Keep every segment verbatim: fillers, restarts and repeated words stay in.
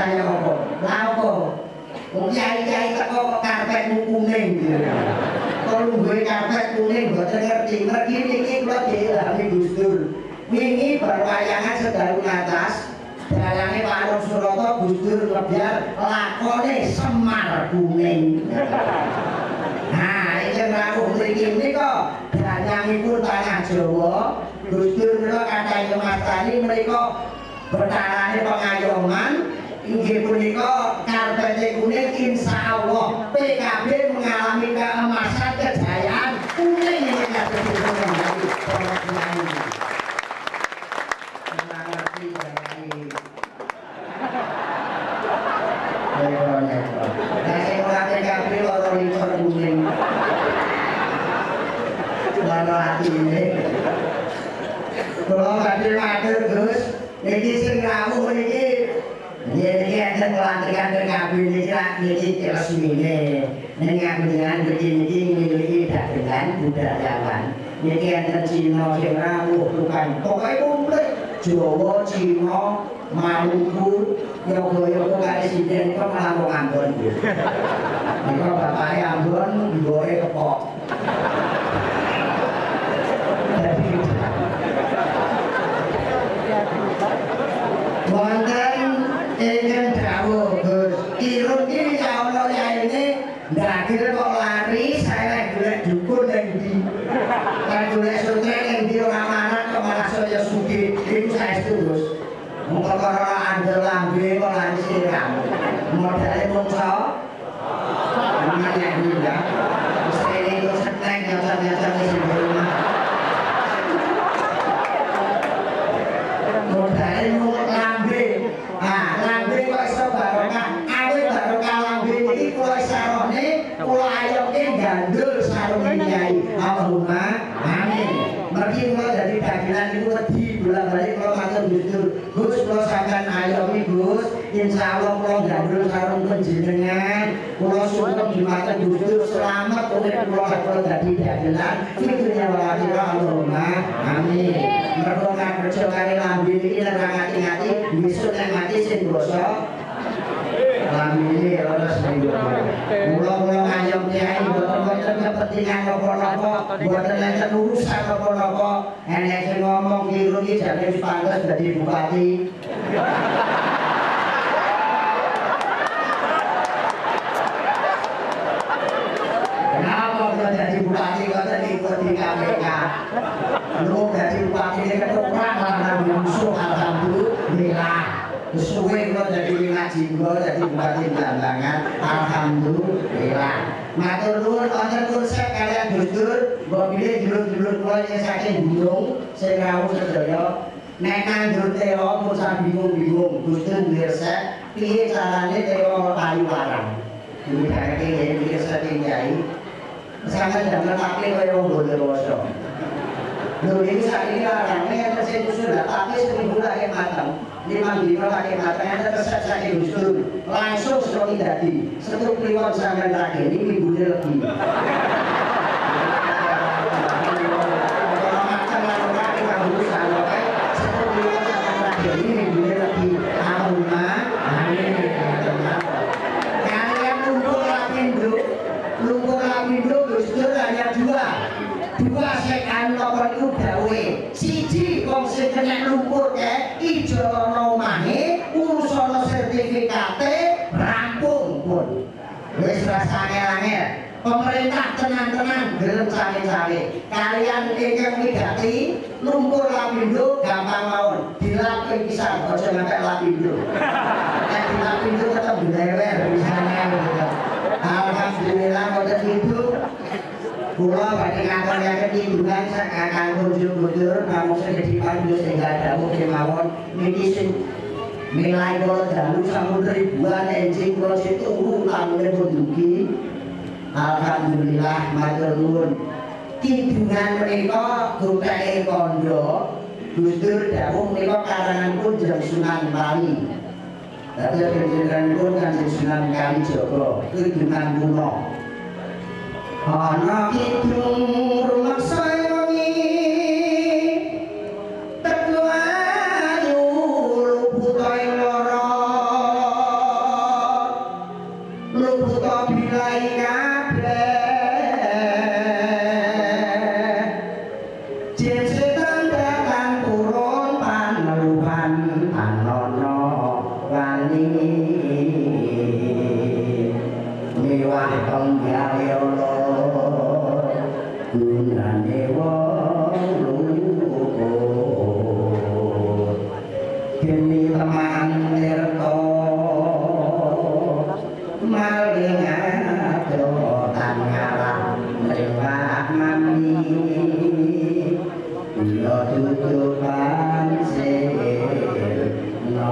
kaya apa? Apa? Wong kiai-kiai teko karpet kuning. Kalau gue karpet kuning boten ngerti. Mergi niki kula diilhami Gus Dur. Wingi berwayangan sedalu atas. Dalange Pak Arif Surata Gus Dur ngebyar lakone Semar kuning. Nah, iki rawuh mriki menika danyangipun tanah Jawa. Gus Dur menika kathah mastani menika betarane pengayoman. Inggih punika karpete kuning insyaallah P K B mengalami keemasan kejayaan kuning ini kabeh dipun dari para kiai. Mengerti kiai. Nah, sing ora P K B loro likur kuning. Loro atine. Kula badhe matur Gus, niki sing rawuh niki niki enten kelantrikan P K B niki lak niki resmine. Ning ngapunten niki miliki dagelan budayawan. Niki enten Cina sing rawuh bukan pokoke komplit Jawa, Cina, Maluku, Yogo-yogo kali siden kok malah wong Ambon. Nika bapake Ambon, mboke kepok. Wonten ingkang dawuh Gus, irung iki ya ana yaene ndagel kok lari saya golek dukun ning ndi. Kan golek sutre ning ndi ora manat kok malah saya sugih. Iku saestu Gus. Mung perkara andel lambe kok lari sirang. Modale mungso. Ini yang dia. Wis kene kok seneng biasa-biasa wis rumah. Modale mung lambe. Ah, lambe kok iso barokah. Awit barokah lambe iki kula sarone kula ayoke gandul sarung kiai. Allahumma amin. Mergi kula dadi dagelan niku wedi bola-balik kula matur Gus Dur. Gus kula sampean ayomi Gus, insyaallah kula gandul sarung panjenengan. Kula suwun dumateng Gus Dur selamat urip kula kula dadi dagelan fitunya wal akhirah. Allahumma amin. Mergo kerja kali lambe iki nek ngati-ngati besok nek mati sing dosa lambe ora seminggu. Mula-mula ngayom kiai boten wonten kepentingan apa-apa, boten enten urusan apa-apa. Enek sing ngomong kiru iki jane wis pantes dadi bupati. Kenapa kok dadi bupati kok dadi di K P K? Lu dadi bupati ini ketoprak lan musuh alhamdulillah. Suwe kula dadi ngaji kula dadi bupati Blambangan alhamdulillah. Matur nuwun wonten konsep kalian Gus Dur, mbok bilih dulur-dulur kula sing saking gunung sing rawuh sedaya. Nek nandur teo pun sak bingung-bingung Gus Dur duwe resep piye carane teo kayu larang. Iki kareke iki resep kiai. Sampai damel takle kaya wong Bondowoso. Lho iki sakniki larangnya enten sing usul tapi seminggu lagi matang. Lima dino lagi matang enten resep saking Gus Dur. Langsung serongi dadi. Setu kliwon sampean rageni minggune legi. Kalau makan lalu kaki kabur sana kae setu kliwon sampean rageni minggune legi. Allahumma amin. Kalian lumpur lapindo. Lumpur lapindo Gus Dur hanya dua. Dua sekan nopo iku gawe. Siji wong sing kena lumpur ke ijo ana omahe, urus ana sertifikate rampung pun. Wis rasane angel. Pemerintah tenang-tenang gelem cawe-cawe. Kalian ingkang migati lumpur lapindo gampang mawon. Dilapin pisan aja ngantek lapindo. Nek dilapindo tetep dilewer bisane. Alhamdulillah mboten itu. Kula badhe kantor yakin hidungan sakang kunjung mundur namung sedhipan yo sing ada mungkin mawon niki sing nilai kula dalu sampun ribuan enjing kula situ lamune pundugi. Alhamdulillah matur nuwun. Hidungan menika goteke kondo Gus Dur dawuh menika karanganipun Jam Sunan Kali. Dadi jenenganipun Kanjeng Sunan Kalijaga hidungan kuno. Ana kidung rumangsa wengi tetu ayu luput ing lara luput bilai kabeh jin setan datang turun paneluhan anono wani miwah tenggal yolo gunane wong luput kini teman nirto maling ado tangalah meriwah mami yo tutupan sirno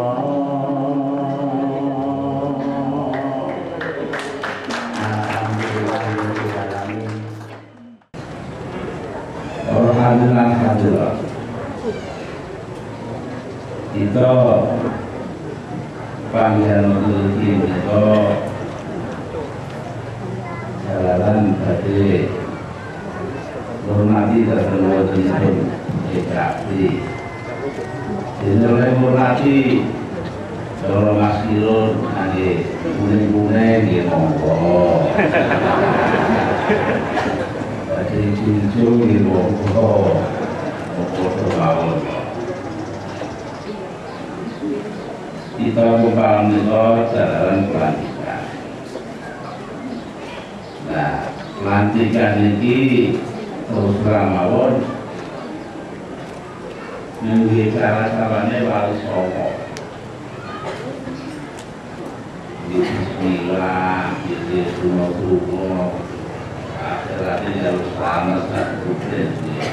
Alhamdulillah, alhamdulillah. Kita panggilan untuk itu jalanan tadi hormati tertentu di D K P. Jenderal hormati kalau Mas Kirun nanti kuning-kuning di monggo. Tadi cincin di monggo, monggo tahun. Kita bukan menolak jalanan pelantikan. Nah, pelantikan ini terus ramawon menjadi cara-caranya wali songo. Bismillah, bismillah, akhirnya harus selamat satu bulan.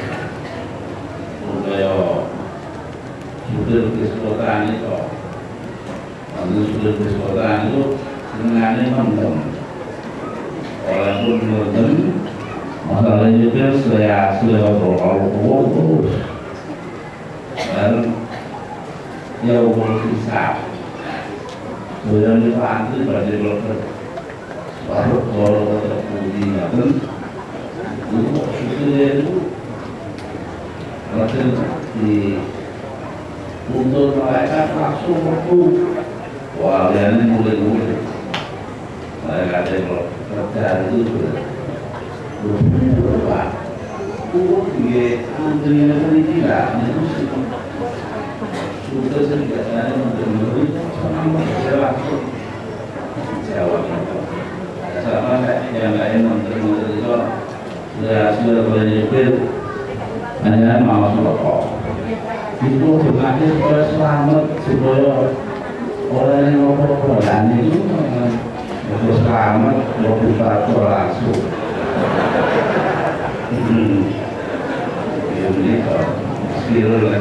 Supaya sudah keseluruhan itu. Untuk sudah bersekolah itu sebenarnya mendem. Walaupun mendem, masalahnya juga saya sudah berlalu terus. Dan ya bisa. Sudah dipanggil pada dokter. Baru kalau terpujinya pun itu sudah itu langsung di untuk mereka langsung berkumpul. Wah, ini mulai-mulai. Saya kata kalau kerja itu sudah berubah. Oh, dia antrinya tidak, itu sudah sedikit saya mendengar sama saya langsung jawab. Sama yang lain mendengar itu sudah sudah berjepit hanya mau selokok. Itu sebenarnya supaya selamat supaya orang yang mau berperan itu harus selamat mau berpacu langsung. Ini kalau skill